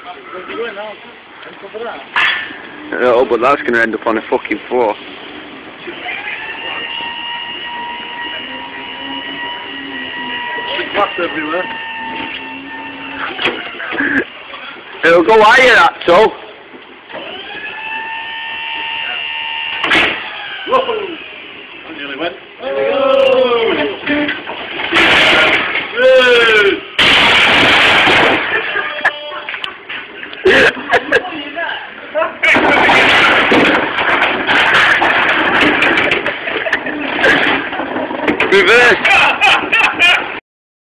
Where's he going now? Over that? Oh, but that's going to end up on a fucking floor. Glass everywhere. It'll go higher, that toe. Whoa! I nearly went. Oh!